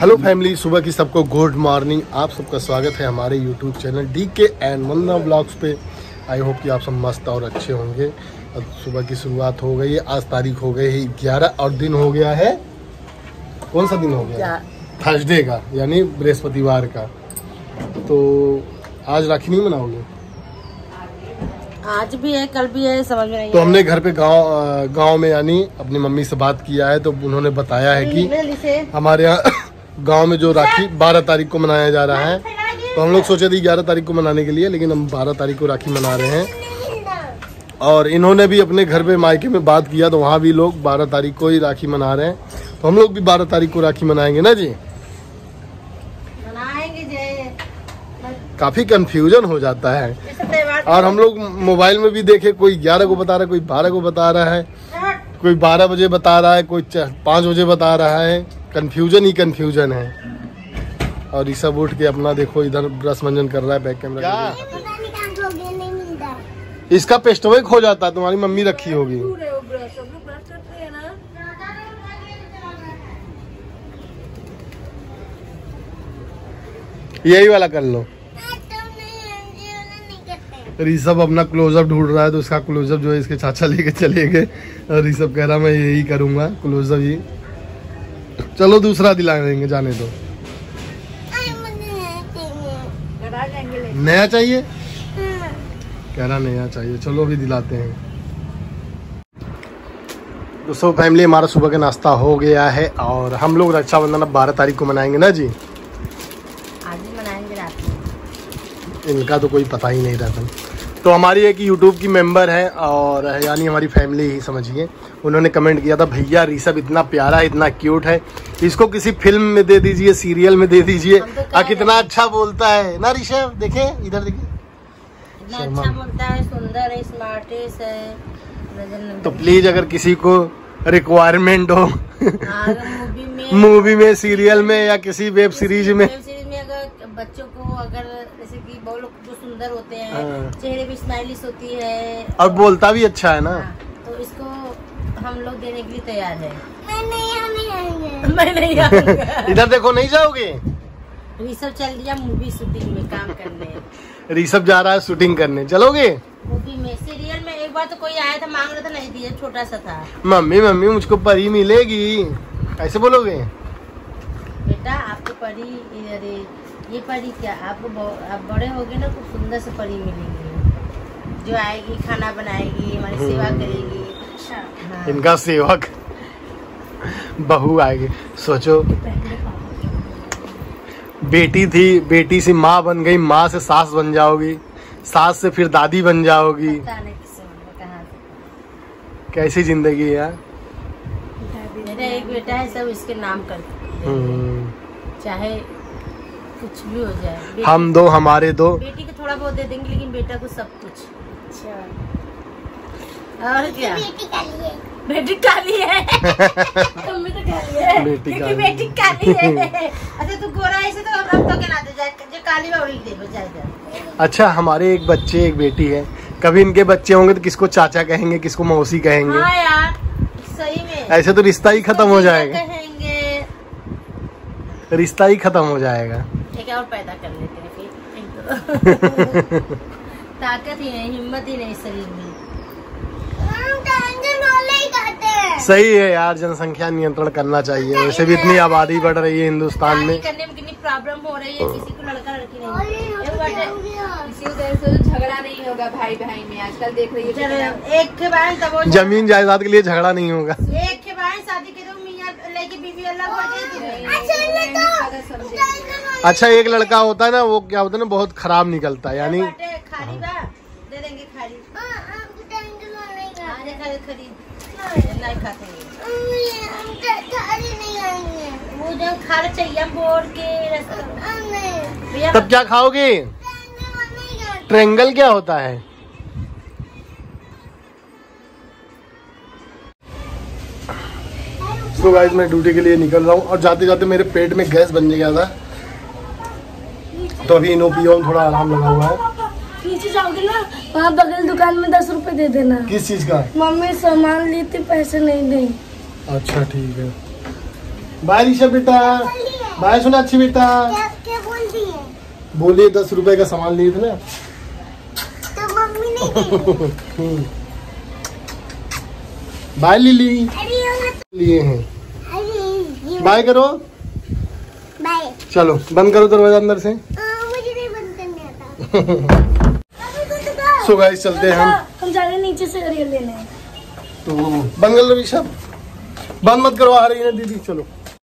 Hello family, सुबह की सबको गुड मॉर्निंग। आप सबका स्वागत है हमारे YouTube channel DK and Vandana vlogs पे। आई होप कि आप सब मस्त और अच्छे होंगे। अब सुबह की शुरुआत हो गई है। आज तारीख हो गई है 11 और दिन हो गया है, कौन सा दिन हो गया? थर्सडे का, यानी बृहस्पतिवार का। तो आज राखी नहीं मनाओगे? आज भी है, कल भी है, समझ में नहीं। तो हमने घर पे गांव में यानी अपनी मम्मी से बात किया है, तो उन्होंने बताया है कि हमारे यहाँ गांव में जो राखी 12 तारीख को मनाया जा रहा है। तो हम लोग सोचे थे 11 तारीख को मनाने के लिए, लेकिन हम 12 तारीख को राखी मना रहे हैं। और इन्होंने भी अपने घर पे मायके में बात किया, तो वहाँ भी लोग 12 तारीख को ही राखी मना रहे हैं। तो हम लोग भी 12 तारीख को राखी मनाएंगे ना जी। काफी कंफ्यूजन हो जाता है। और हम लोग मोबाइल में भी देखे, कोई 11 को बता रहा है, कोई 12 को बता रहा है, कोई 12 बजे बता रहा है, कोई 5 बजे बता रहा है। कंफ्यूजन ही कंफ्यूजन है। और ये सब उठ के अपना देखो इधर ब्रश मंजन कर रहा है बैक कैमरा। इसका पेस्टवे खो जाता है, तुम्हारी मम्मी रखी होगी। यही वाला कर लो। ऋषभ अपना क्लोजअप ढूंढ रहा है, तो उसका क्लोजअप जो है इसके चाचा लेके चले गए। और ऋषभ कह रहा मैं यही करूंगा, क्लोजअप ही। चलो दूसरा दिला देंगे, जाने दो। नया चाहिए? कह रहा नया चाहिए, चलो अभी दिलाते हैं। दोस्तों फैमिली, हमारा सुबह का नाश्ता हो गया है और हम लोग रक्षाबंधन अब 12 तारीख को मनाएंगे ना जी। आज ही मनाएंगे रात में। इनका तो कोई पता ही नहीं रहता। तो हमारी एक यूट्यूब की मेंबर है, और यानी हमारी फैमिली ही समझिए, उन्होंने कमेंट किया था, भैया ऋषभ इतना प्यारा है, इतना क्यूट है, इसको किसी फिल्म में दे दीजिए, सीरियल में दे दीजिए। कितना अच्छा बोलता है ना ऋषभ। देखे इधर, देखिए इतना अच्छा बोलता है, सुंदर है, स्मार्टेस्ट है। तो प्लीज अगर किसी को रिक्वायरमेंट हो मूवी में, सीरियल में या किसी वेब सीरीज में अगर बच्चों को, अगर जैसे कि बहुत लोग जो सुंदर होते हैं, चेहरे भी स्माइलिश होती है और बोलता भी अच्छा है ना, तो इसको हम लोग देने के लिए तैयार है। मैं नहीं आऊंगा। इधर देखो, नहीं जाओगे? ऋषभ चल दिया मूवी शूटिंग में काम करने। ऋषभ जा रहा है शूटिंग करने, चलोगे? मूवी में, सीरियल में। एक बार तो कोई आया था, मांग रहा था, नहीं दिया, छोटा सा था। मम्मी मम्मी मुझको परी मिलेगी, ऐसे बोलोगे? बेटा आपको परी, अरे ये परी क्या, आपको आप बड़े होगे ना, खूब सुंदर से परी मिलेगी, जो आएगी, खाना बनाएगी, हमारी सेवा करेगी। अच्छा हाँ। इनका सेवक बहू आएगी। सोचो, बेटी थी, बेटी से माँ बन गई, माँ से सास बन जाओगी, सास से फिर दादी बन जाओगी। कैसी जिंदगी है यार। मेरा एक बेटा है, सब इसके नाम करते, चाहे कुछ भी हो जाए। हम दो, हमारे दो। बेटी को थोड़ा बहुत दे देंगे, लेकिन बेटा को सब कुछ। अच्छा, और क्या? बेटी काली है। तुम भी तो काली है। बेटी काली है। अच्छा तू गोरा ऐसे, तो हम तो क्या नाते जाए, जो काली है वही दे जाए। अच्छा, हमारे एक बच्चे एक बेटी है, कभी इनके बच्चे होंगे तो किसको चाचा कहेंगे, किसको मौसी कहेंगे। हाँ यार, सही में ऐसे तो रिश्ता ही खत्म हो जाएगा। कहेंगे, रिश्ता ही खत्म हो जाएगा। एक और पैदा कर लेते हैं फिर। ताकत ही नहीं, हिम्मत ही नहीं शरीर में। सही है यार, जनसंख्या नियंत्रण करना चाहिए। वैसे भी इतनी आबादी बढ़ रही है हिंदुस्तान में। करने में कितनी प्रॉब्लम हो रही है, किसी को लड़का लड़की नहीं, किसी को झगड़ा नहीं होगा भाई भाई में। आजकल देख रही है, एक के बाद तब जमीन जायदाद के लिए झगड़ा नहीं होगा। एक के बाद शादी के दो, मियां लेके बीवी अलग हो जाएगी। अच्छा, एक लड़का होता है ना, वो क्या होता है ना, बहुत खराब निकलता है, यानी खाली बा दे देंगे, खाली नहीं खाते वो जो खा चाहिए बोर के। तब क्या खाओगे? ट्रायंगल क्या होता है? तो गाइस, मैं ड्यूटी के लिए निकल रहा हूँ और जाते जाते मेरे पेट में गैस बन गया था, तो अभी इनोपियोन थोड़ा आराम लगा हुआ है। पीछे जाओगे ना, वहाँ बगल दुकान में 10 रुपए दे देना। किस चीज का? मम्मी सामान ली थी, पैसे नहीं दें। अच्छा ठीक है, बाय ऋषभ बेटा। बाय सुना अच्छी बेटा। क्या बोल दी है? बोलिए 10 रुपए का सामान लिए थे ना तो मम्मी ने बाय लिली लिए हैं। बाय करो। बाय। चलो बंद करो दरवाजा अंदर से। मुझे नहीं बंद करने आता। सो गाइस चलते हैं हम जा रहे हैं नीचे से रियल लेने। तो बंद कर लो ऋषभ, बंद मत करो, आ रही है दीदी। चलो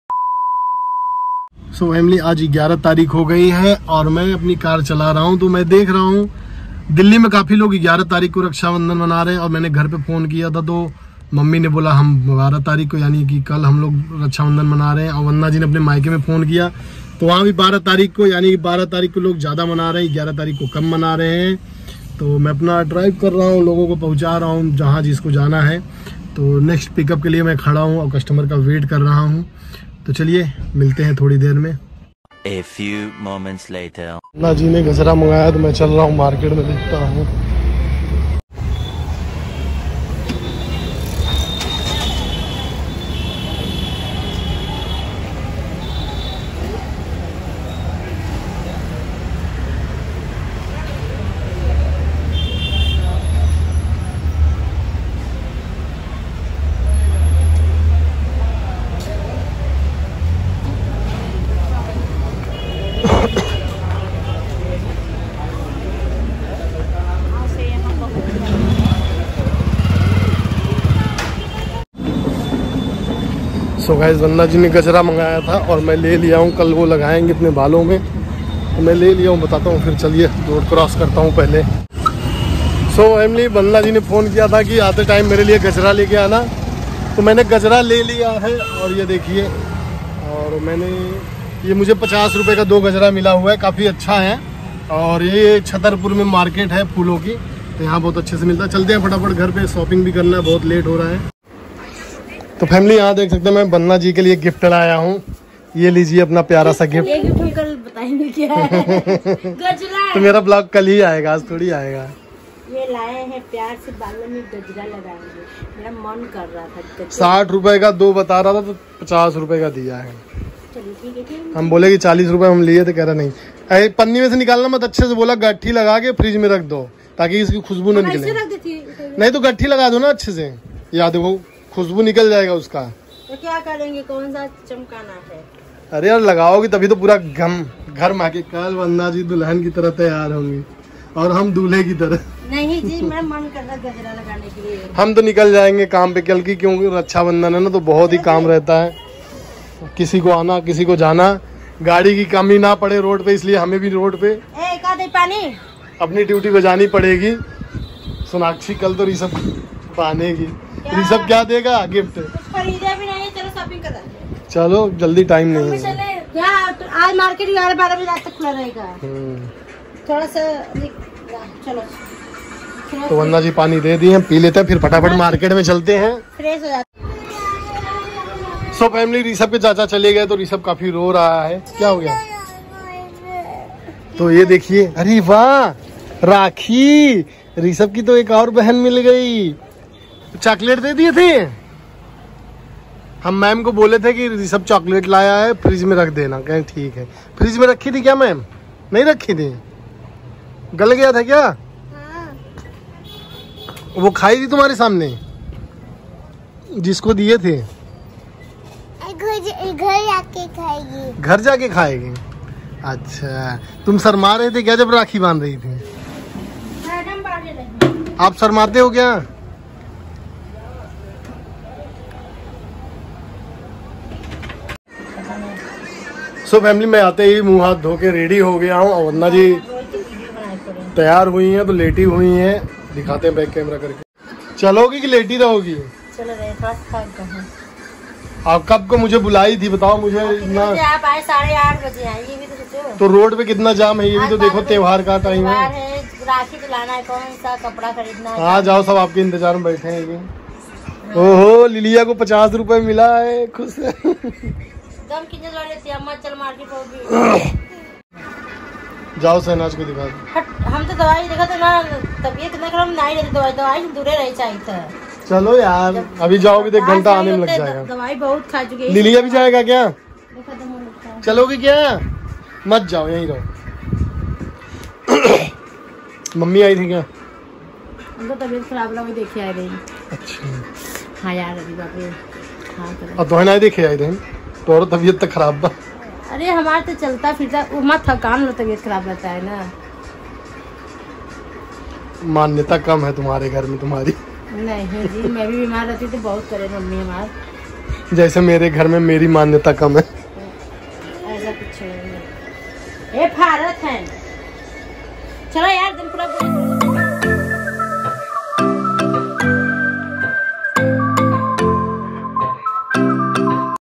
सो फैमिली आज 11 तारीख हो गई है और मैं अपनी कार चला रहा हूँ। तो मैं देख रहा हूँ दिल्ली में काफी लोग 11 तारीख को रक्षाबंधन मना रहे हैं और मैंने घर पे फोन किया था तो मम्मी ने बोला हम 12 तारीख को यानी कि कल हम लोग रक्षाबंधन मना रहे हैं। और वंदना जी ने अपने मायके में फ़ोन किया तो वहाँ भी 12 तारीख को यानी कि 12 तारीख को लोग ज़्यादा मना रहे हैं, 11 तारीख को कम मना रहे हैं। तो मैं अपना ड्राइव कर रहा हूँ, लोगों को पहुँचा रहा हूँ जहाँ जिसको जाना है। तो नेक्स्ट पिकअप के लिए मैं खड़ा हूँ और कस्टमर का वेट कर रहा हूँ। तो चलिए मिलते हैं थोड़ी देर में। A few moments later. वंदना जी ने गजरा मंगाया तो मैं चल रहा हूँ मार्केट में, देखता हूँ। सो गाइस वंदना जी ने गजरा मंगाया था और मैं ले लिया हूँ, कल वो लगाएंगे अपने बालों में तो मैं ले लिया हूँ, बताता हूँ फिर। चलिए रोड क्रॉस करता हूँ पहले। सो फैमिली वंदना जी ने फ़ोन किया था कि आते टाइम मेरे लिए गजरा लेके आना, तो मैंने गजरा ले लिया है और ये देखिए। और मैंने ये मुझे 50 रुपये का 2 गजरा मिला हुआ है, काफ़ी अच्छा है। और ये छतरपुर में मार्केट है फूलों की, तो यहाँ बहुत अच्छे से मिलता है। चलते हैं फटाफट घर पे, शॉपिंग भी करना है, बहुत लेट हो रहा है। तो फैमिली यहाँ देख सकते हैं मैं वंदना जी के लिए गिफ्ट लाया हूँ। ये लीजिए अपना प्यारा सा गिफ्ट। ये गिफ्ट कल बताएंगे क्या है। गजरा। तो मेरा ब्लॉग कल ही आएगा, आज थोड़ी आएगा। ये लाए हैं प्यार से बालों में गजरा लगाएंगे, मेरा मन कर रहा था। 60 रुपए का 2 बता रहा था तो 50 रुपए का दिया है। चलिए ठीक है। हम बोले कि 40 रुपए हम लिए थे, कह रहा नहीं। अरे पन्नी में से निकालना मत, अच्छे से बोला गट्ठी लगा के फ्रिज में रख दो ताकि इसकी खुशबू न निकले। नहीं तो गट्ठी लगा दो ना अच्छे से, याद देखो खुशबू निकल जाएगा उसका। तो क्या करेंगे, कौन सा चमकाना है? अरे यार लगाओगी तभी तो पूरा घर में आके कल वंदना जी दुल्हन की तरह तैयार होंगी और हम दूल्हे की तरह। नहीं जी, मैं मन कर रहा गजरा लगाने के लिए। हम तो निकल जाएंगे काम पे कल की, क्योंकि रक्षाबंधन है ना तो बहुत ही काम रहता है, किसी को आना किसी को जाना, गाड़ी की कमी ना पड़े रोड पे, इसलिए हमें भी रोड पे पानी अपनी ड्यूटी बजानी पड़ेगी। सोनाक्षी कल तो ऋषभ पानेगी। ऋषभ क्या देगा गिफ्ट? खरीदे भी नहीं, चलो शॉपिंग करा। चलो जल्दी टाइम नहीं है। क्या आज मार्केट 11-12 बजे तक खुला रहेगा। थोड़ा सा चलो। तो वंदना जी पानी दे दिए, पी लेते हैं फिर फटाफट मार्केट में चलते हैं, फ्रेश हो जाते। सो फैमिली ऋषभ के चाचा चले गए तो ऋषभ काफी रो रहा है। क्या हो गया? तो ये देखिए, अरे वाह राखी, ऋषभ की तो एक और बहन मिल गई। चॉकलेट दे दिए थे हम, मैम को बोले थे कि ऋषभ चॉकलेट लाया है फ्रिज में रख देना, कहें ठीक है। फ्रिज में रखी थी क्या मैम? नहीं रखी थी, गल गया था क्या? वो खाई थी तुम्हारे सामने जिसको दिए थे? घर जाके खाएगी। घर जाके खाएगी? अच्छा, तुम शर्मा रहे थे क्या जब राखी बांध रही थी? आप शर्माते हो क्या? सो फैमिली मैं आते ही मुंह हाथ धो के रेडी हो गया हूँ और वंदना जी तैयार हुई हैं तो लेटी हुई हैं। दिखाते हैं बैक कैमरा करके। चलोगी कि लेटी रहोगी? चलो रहे, आप कब को मुझे बुलाई थी बताओ मुझे? इतना आप आए 8:30 बजे आए, ये भी तो सोचो। तो रोड पे कितना जाम है, ये भी तो देखो, त्योहार का टाइम है। राखी तो लाना है, कौन सा कपड़ा खरीदना है। हाँ जाओ, सब आपके इंतजार में बैठे हैं। ओहो लिलिया को 50 रुपए मिला है, खुश है। दम कितने लेती है? चल मार्केट होगी। जाओ शहनाज को दिखा दो। हम तो दवाई देखा था ना, तबीयत ना खराब नहीं रहती, दवाई से दूरे रह चाहिए था। चलो यार अभी जाओगे तो 1 घंटा आने में लग जाएगा। दवाई बहुत खा चुकी है। लिलिया भी जाएगा क्या? खत्म हो चलोगे क्या? मत जाओ, यहीं रहो। मम्मी आई थी क्या? उनका तबीयत खराब लगा, देखे आए रही। अच्छा हाँ यार अभी बाप रे। हाँ और तो ना देखे आए थे तो और तबीयत तो खराब बा। अरे हमारे तो चलता फिरता उमा थकान में तबीयत खराब रहता है ना। मान्यता कम है तुम्हारे घर में तुम्हारी। नहीं जी, मैं भी बीमार रहती तो बहुत करे मम्मी हमार। जैसे मेरे घर में मेरी मान्यता कम है। ऐसा कुछ नहीं। ये भारत है। चलो यार दिन पूरा